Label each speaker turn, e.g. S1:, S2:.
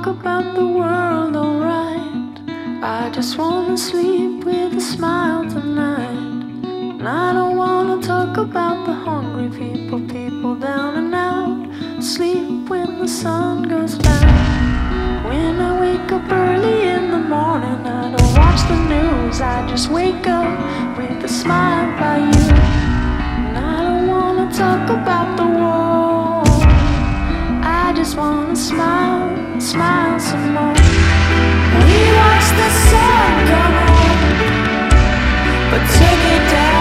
S1: talk about the world, alright. I just wanna sleep with a smile tonight. And I don't wanna talk about the hungry people, people down and out, sleep when the sun goes down. When I wake up early in the morning, I don't watch the news, I just wake up with a smile by you. And I don't wanna talk about the war, I just wanna smile, smile some more. We watch the sun come up, but take it down.